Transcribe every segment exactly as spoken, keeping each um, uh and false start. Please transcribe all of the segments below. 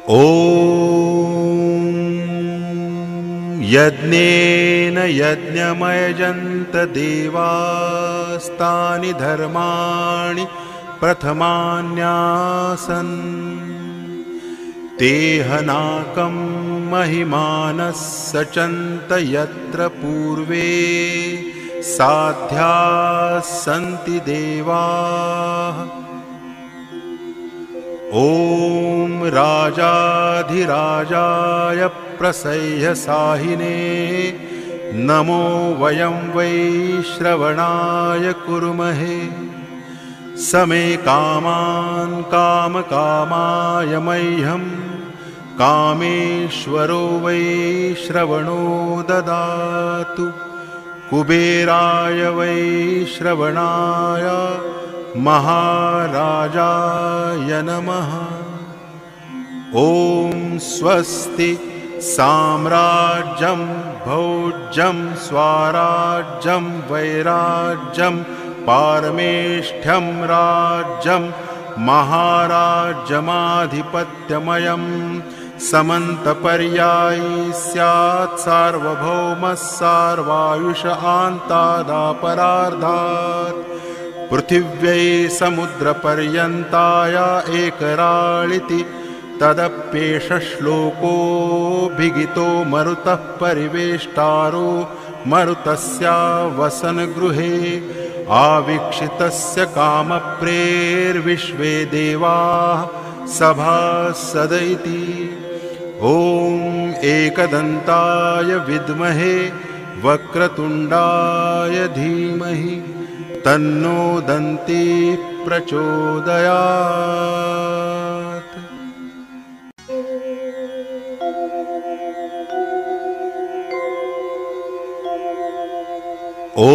ॐ यज्ञेन यज्ञमयजन्त देवास्तानि धर्माणि प्रथमान्यासन् तेहनाकं महिमानः सचन्त यत्र पूर्वे साध्याः सन्ति देवाः। ॐ राजाधिराजाय प्रसह्यसाहिने नमो वयं वै श्रवणाय कुर्महे। समे कामान् कामकामाय मह्यं कामेश्वरो वै श्रवणो ददातु। कुबेराय वै श्रवणाय महाराजाय नमः। ॐ स्वस्ति साम्राज्यं भोज्यं स्वाराज्यं वैराज्यं पारमेष्ठ्यं राज्यं महाराज्यमाधिपत्यमयं समन्तपर्यायी स्यात् सार्वभौमः सार्वायुष आन्तादापरार्धात्। पृथिव्यै समुद्रपर्यन्ताय एकराळिति तदप्येष श्लोकोऽभिगितो मरुतः परिवेष्टारो मरुतस्या वसनगृहे आवीक्षितस्य कामप्रेर्विश्वे देवाः सभासद इति। ॐ एकदन्ताय विद्महे वक्रतुण्डाय धीमहि तन्नो दन्ती प्रचोदयात्। ॐ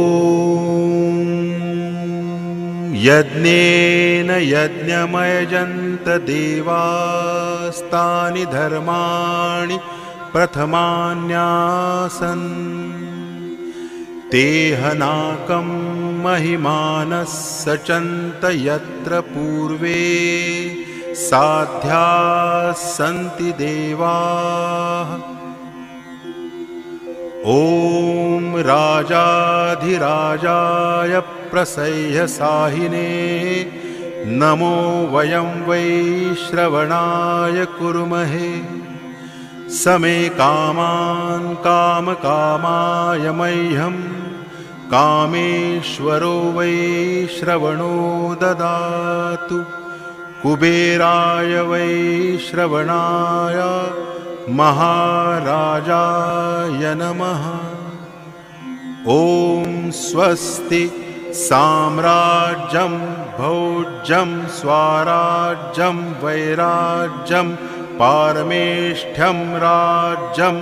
यज्ञेन यज्ञमयजन्त देवास्तानि धर्माणि प्रथमान्यासन् तेहनाकं महिमानः सचन्त यत्र पूर्वे साध्याः सन्ति देवाः। ॐ राजाधिराजाय प्रसह्यसाहिने नमो वयं वै श्रवणाय कुर्महे। समे कामान् कामकामाय मह्यं कामेश्वरो वै श्रवणो ददातु। कुबेराय वै श्रवणाय महाराजाय नमः। ॐ स्वस्ति साम्राज्यं भोज्यं स्वाराज्यं वैराज्यं पारमेष्ठ्यं राज्यं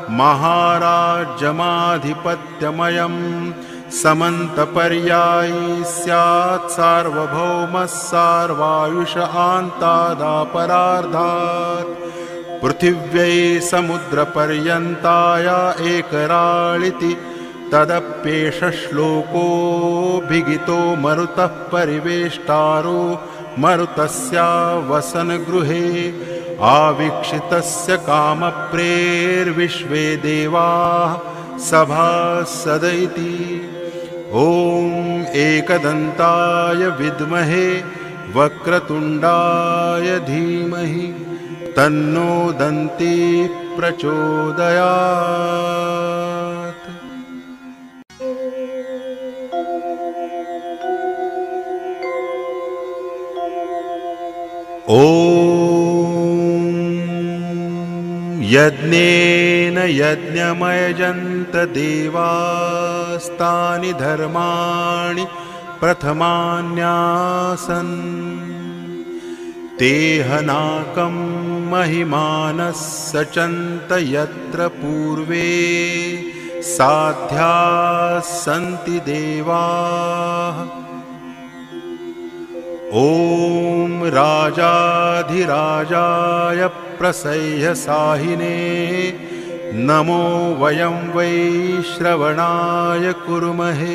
महाराज्यमाधिपत्यमयं समन्तपर्यायी स्यात् सार्वभौमः सार्वायुष आन्तादापरार्धात्। पृथिव्यै समुद्रपर्यन्ताय एकराळिति तदप्येष श्लोकोऽभिगितो मरुतः परिवेष्टारो मरुतस्या वसनगृहे आवीक्षितस्य कामप्रेर्विश्वे देवाः सभासद इति। ॐ एकदन्ताय विद्महे वक्रतुण्डाय धीमहि तन्नो दन्ती प्रचोदयात्। ॐ यज्ञेन यज्ञमयजन्त देवास्तानि धर्माणि प्रथमान्यासन् तेहनाकं महिमानः सचन्त यत्र पूर्वे साध्याः सन्ति देवाः। ॐ राजाधिराजाय प्रसह्यसाहिने नमो वयं वै श्रवणाय कुर्महे।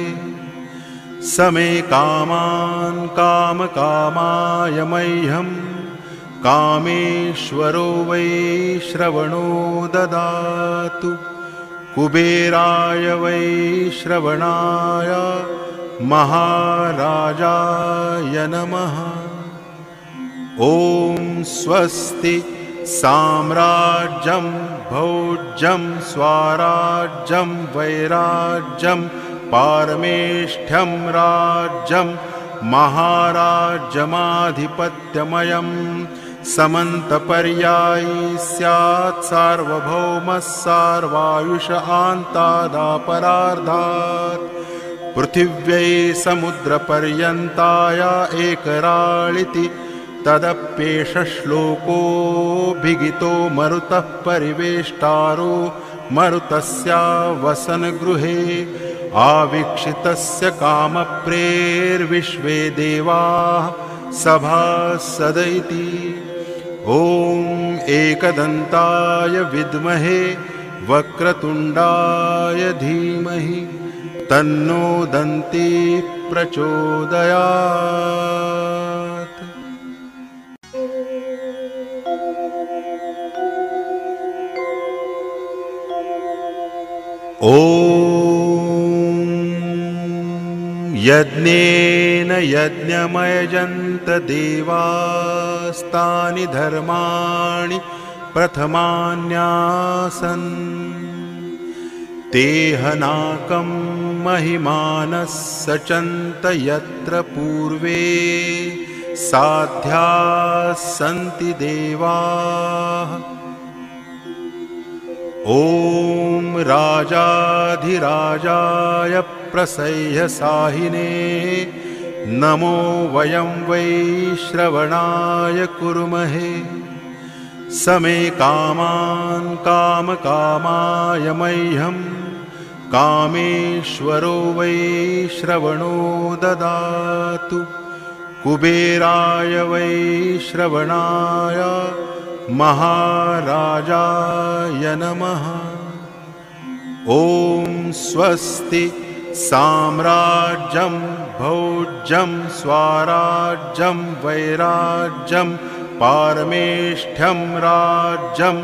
समे कामान् कामकामाय मह्यं कामेश्वरो वै श्रवणो ददातु। कुबेराय वै श्रवणाय महाराजाय नमः। ॐ स्वस्ति साम्राज्यं भोज्यं स्वाराज्यं वैराज्यं पारमेष्ठ्यं राज्यं महाराज्यमाधिपत्यमयं समन्तपर्यायी स्यात् सार्वभौमः सार्वायुष आन्तादापरार्धात्। पृथिव्यै समुद्रपर्यन्ताय एकराळिति तदप्येष श्लोकोऽभिगितो मरुतः परिवेष्टारो मरुतस्य वसनगृहे आवीक्षितस्य कामप्रेर्विश्वे देवाः सभासद इति। ॐ एकदन्ताय विद्महे वक्रतुण्डाय धीमहि तन्नो दन्ती प्रचोदयात्। ॐ यज्ञेन यज्ञमयजन्त देवास्तानि धर्माणि प्रथमान्यासन्। तेहनाकं महिमानः सचन्त यत्र पूर्वे साध्याः सन्ति देवाः। ॐ राजाधिराजाय प्रसह्यसाहिने नमो वयं वै श्रवणाय कुर्महे। समे कामान् कामकामाय मह्यं कामेश्वरो वै श्रवणो ददातु। कुबेराय वै श्रवणाय महाराजाय नमः। ॐ स्वस्ति साम्राज्यं भोज्यं स्वाराज्यं वैराज्यं पारमेष्ठ्यं राज्यं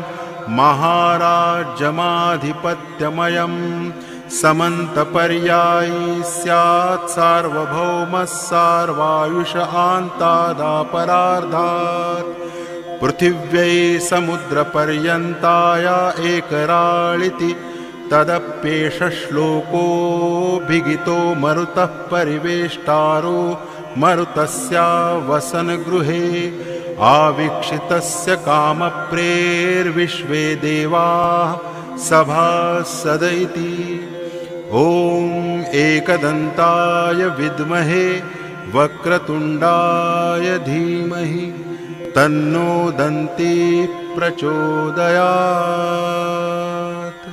महाराज्यमाधिपत्यमयं समन्तपर्यायी स्यात् सार्वभौमः सार्वायुष आन्तादापरार्धात्। पृथिव्यै समुद्रपर्यन्ताय एकराळिति तदप्येष श्लोकोऽभिगितो मरुतः परिवेष्टारो मरुतस्य वसनगृहे आवीक्षितस्य कामप्रेर्विश्वे देवाः सभासद इति। ॐ एकदन्ताय विद्महे वक्रतुण्डाय धीमहि तन्नो दन्ती प्रचोदयात्।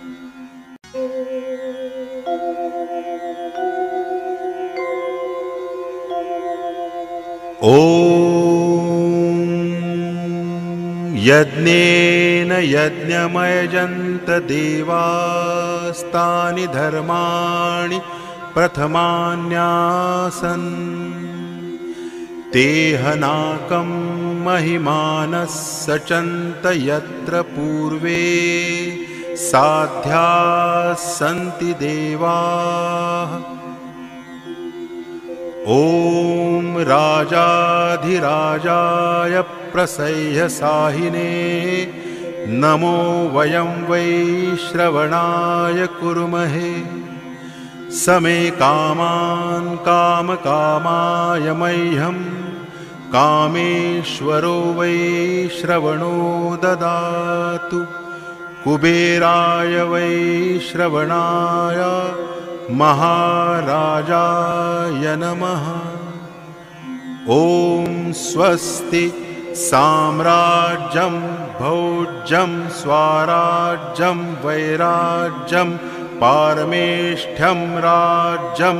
ॐ यज्ञेन यज्ञमयजन्त देवास्तानि धर्माणि प्रथमान्यासन्। तेहनाकं महिमानः सचन्त यत्र पूर्वे साध्याः सन्ति देवाः। ॐ राजाधिराजाय प्रसह्यसाहिने नमो वयं वै श्रवणाय कुर्महे। समे कामान् कामकामाय मह्यं कामेश्वरो वै श्रवणो ददातु। कुबेराय वै श्रवणाय महाराजाय नमः। ॐ स्वस्ति साम्राज्यं भोज्यं स्वाराज्यं वैराज्यं पारमेष्ठ्यं राज्यं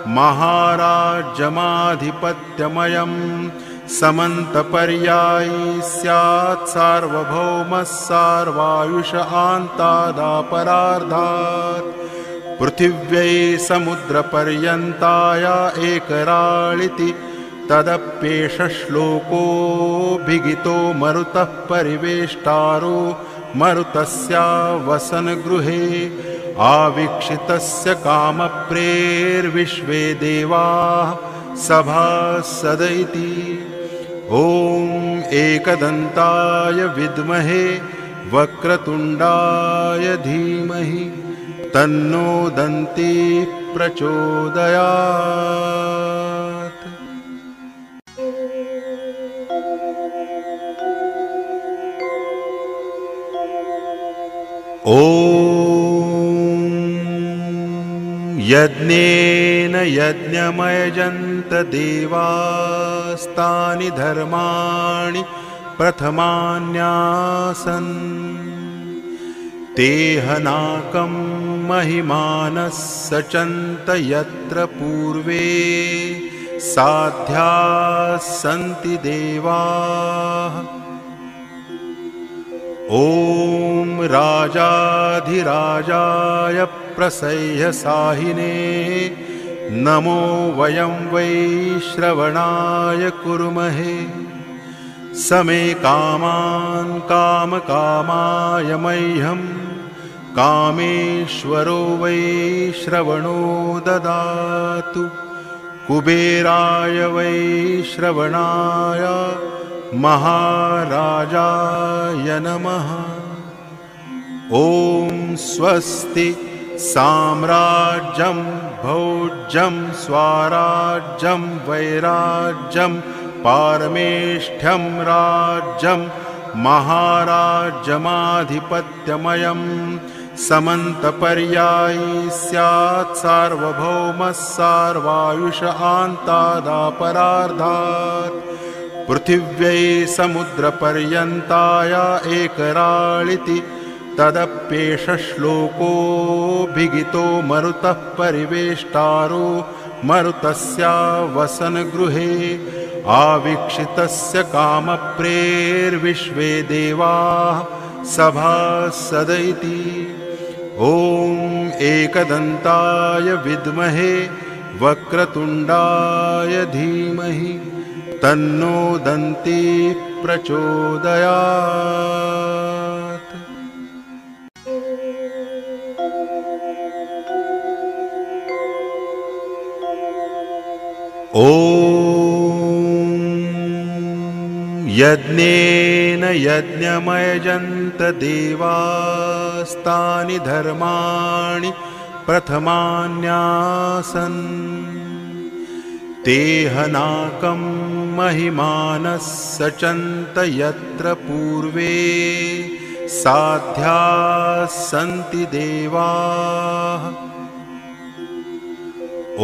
महाराज्यमाधिपत्यमयं समन्तपर्यायी स्यात् सार्वभौमः सार्वायुष आन्तादापरार्धात्। पृथिव्यै समुद्रपर्यन्ताय एकराळिति तदप्येष श्लोकोऽभिगितो मरुतः परिवेष्टारो मरुतस्या वसनगृहे आवीक्षितस्य कामप्रेर्विश्वे देवाः सभासदिति। ॐ एकदन्ताय विद्महे वक्रतुण्डाय धीमहि तन्नो दन्ती प्रचोदयात्। ॐ यज्ञेन यज्ञमयजन्त देवास्तानि धर्माणि प्रथमान्यासन् तेहनाकं महिमानः सचन्त यत्र पूर्वे साध्याः सन्ति देवाः। ॐ राजाधिराजाय प्रसह्यसाहिने नमो वयं वै श्रवणाय कुर्महे समे कामान् कामकामाय मह्यं कामेश्वरो वै श्रवणो ददातु कुबेराय वै श्रवणाय महाराजाय नमः। ॐ स्वस्ति साम्राज्यं भोज्यं स्वाराज्यं वैराज्यं पारमेष्ठ्यं राज्यं महाराज्यमाधिपत्यमयं समन्तपर्यायी स्यात् सार्वभौमः सार्वायुष आन्तादापरार्धात् पृथिव्यै समुद्रपर्यन्ताय एकराळिति तदप्येष श्लोकोऽभिगितो मरुतः परिवेष्टारो मरुतस्या वसनगृहे आवीक्षितस्य कामप्रेर्विश्वे देवाः सभासदिति। ॐ एकदन्ताय विद्महे वक्रतुण्डाय धीमहि तन्नो दन्ती प्रचोदयात्। ॐ यज्ञेन यज्ञमयजन्त देवास्तानि धर्माणि प्रथमान्यासन् तेहनाकं महिमानः सचन्त यत्र पूर्वे साध्याः सन्ति देवाः। ॐ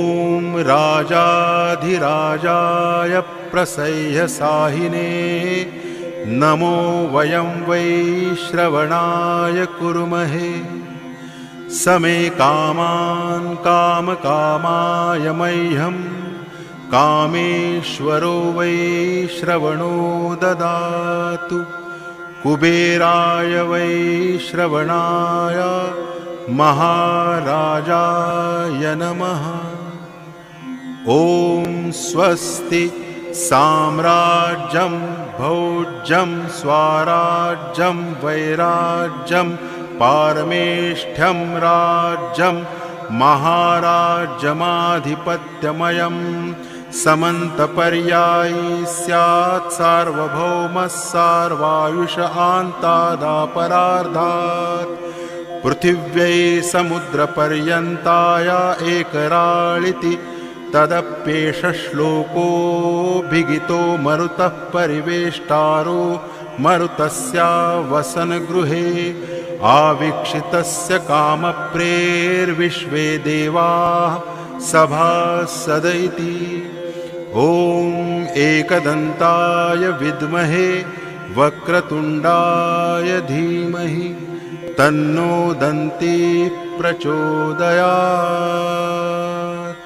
राजाधिराजाय प्रसह्यसाहिने नमो वयं वै श्रवणाय कुर्महे समे कामान् कामकामाय मह्यं कामेश्वरो वै श्रवणो ददातु कुबेराय वै श्रवणाय महाराजाय नमः। ॐ स्वस्ति साम्राज्यं भोज्यं स्वाराज्यं वैराज्यं पारमेष्ठ्यं राज्यं महाराज्यमाधिपत्यमयं समन्तपर्यायी स्यात् सार्वभौमः सार्वायुष आन्तादापरार्धात् पृथिव्यै समुद्रपर्यन्ताय एकराळिति तदप्येष श्लोकोऽभिगितो मरुतः परिवेष्टारो मरुतस्या वसनगृहे आवीक्षितस्य कामप्रेर्विश्वे देवाः सभासदिति। ॐ एकदन्ताय विद्महे वक्रतुण्डाय धीमहि तन्नो दन्ती प्रचोदयात्।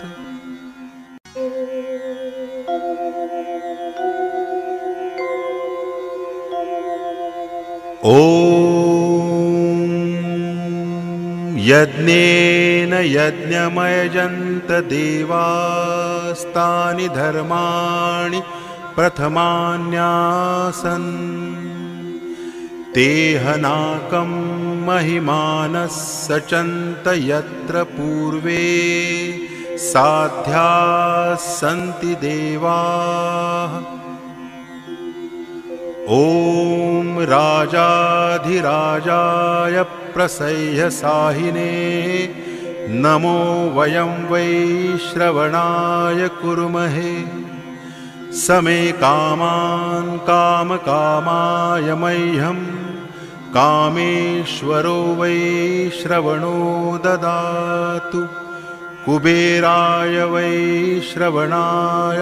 ॐ यज्ञेन यज्ञमयजन्त देवास्तानि धर्माणि प्रथमान्यासन् तेहनाकं महिमानः सचन्त यत्र पूर्वे साध्याः सन्ति देवाः। ॐ राजाधिराजाय प्रसह्यसाहिने नमो वयं वै श्रवणाय कुर्महे। समे कामान् कामकामाय मह्यं कामेश्वरो वै श्रवणो ददातु। कुबेराय वै श्रवणाय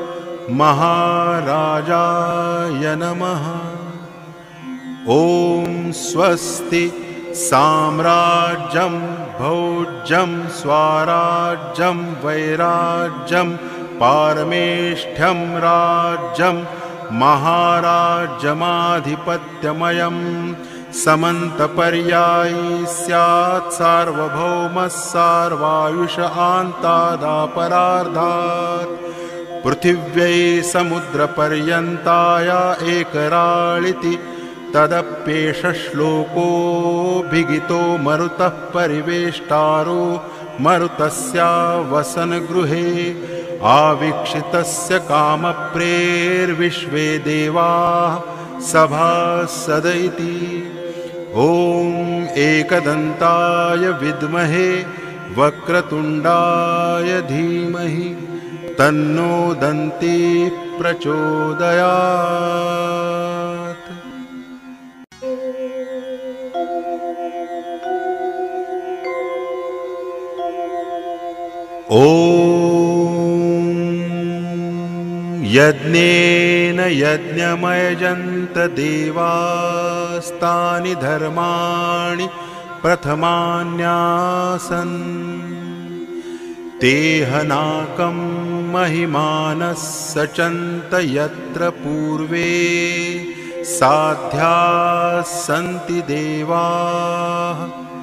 महाराजाय नमः। ॐ स्वस्ति साम्राज्यं भोज्यं स्वाराज्यं वैराज्यं पारमेष्ठ्यं राज्यं महाराज्यमाधिपत्यमयं समन्तपर्यायी स्यात् सार्वभौमः सार्वायुष आन्तादापरार्धात्। पृथिव्यै समुद्रपर्यन्ताय एकराळिति तदप्येष श्लोकोऽभिगितो मरुतः परिवेष्टारो मरुतस्या वसनगृहे आवीक्षितस्य कामप्रेर्विश्वे देवाः सभासद इति। ॐ एकदन्ताय विद्महे वक्रतुण्डाय धीमहि तन्नो दन्ती प्रचोदयात्। ॐ यज्ञेन यज्ञमयजन्त देवास्तानि धर्माणि प्रथमान्यासन् तेहनाकं महिमानः सचन्त यत्र पूर्वे साध्याः सन्ति देवाः।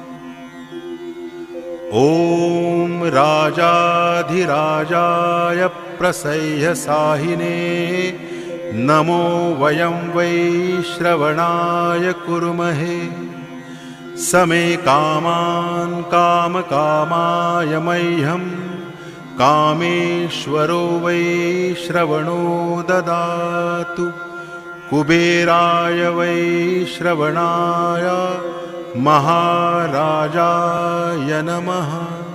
ॐ राजाधिराजाय प्रसह्यसाहिने नमो वयं वै श्रवणाय कुर्महे। समे कामान् कामकामाय मह्यं कामेश्वरो वै श्रवणो ददातु। कुबेराय वै श्रवणाय महाराजाय नमः।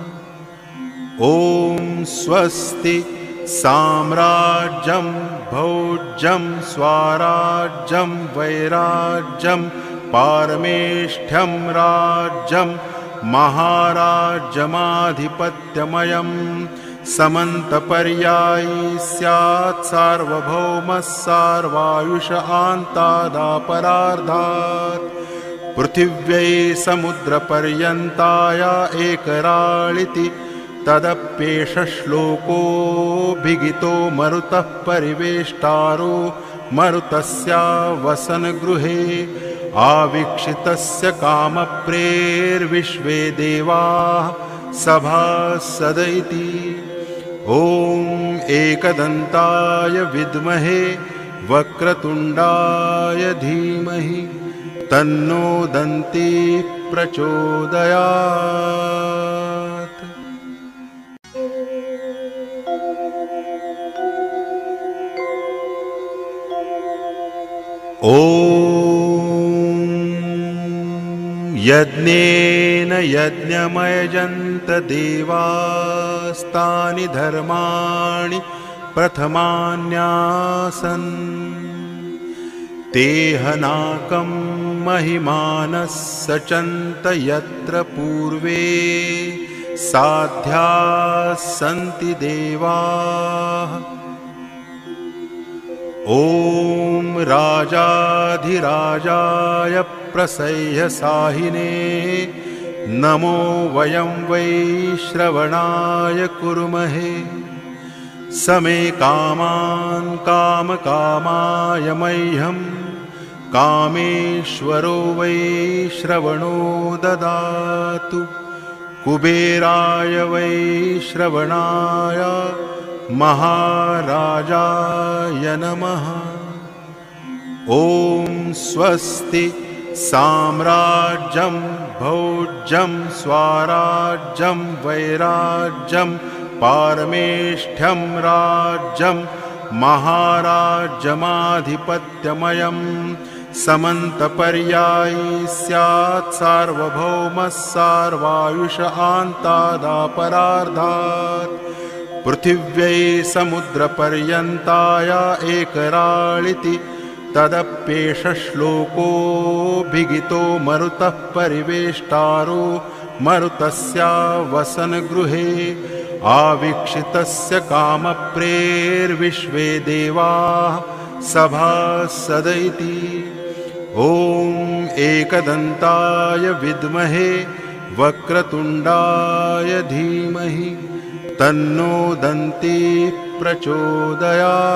ॐ स्वस्ति साम्राज्यं भोज्यं स्वाराज्यं वैराज्यं पारमेष्ठ्यं राज्यं महाराज्यमाधिपत्यमयं समन्तपर्यायी स्यात् सार्वभौमः सार्वायुष आन्तादापरार्धात्। पृथिव्यै समुद्रपर्यन्ताय एकराळिति तदप्येष श्लोकोऽभिगितो मरुतः परिवेष्टारो मरुतस्या वसनगृहे आवीक्षितस्य कामप्रेर्विश्वे देवाः सभासद इति। ॐ एकदन्ताय विद्महे वक्रतुण्डाय धीमहि तन्नो दन्ती प्रचोदयात्। ॐ यज्ञेन यज्ञमयजन्त देवास्तानि धर्माणि प्रथमान्यासन् तेहनाकं महिमानः सचन्त यत्र पूर्वे साध्याः सन्ति देवाः। ॐ राजाधिराजाय प्रसह्यसाहिने नमो वयं वै श्रवणाय कुर्महे। समे कामान् कामकामाय मह्यं कामेश्वरो वै श्रवणो ददातु। कुबेराय वैश्रवणाय महाराजाय नमः। ॐ स्वस्ति साम्राज्यं भोज्यं स्वराज्यं वैराज्यं पारमेष्ठ्यं राज्यं महाराज्यमाधिपत्यमयं समन्तपर्यायी स्यात् सार्वभौमः सार्वायुष आन्तादापरार्धात् पृथिव्यै समुद्रपर्यन्ताय एकराळिति तदप्येष श्लोकोऽभिगितो मरुतः परिवेष्टारो मरुतस्य वसनगृहे आवीक्षितस्य कामप्रेर्विश्वे देवाः सभासद इति। ॐ एकदन्ताय विद्महे वक्रतुण्डाय धीमहि तन्नो दन्ती प्रचोदयात्।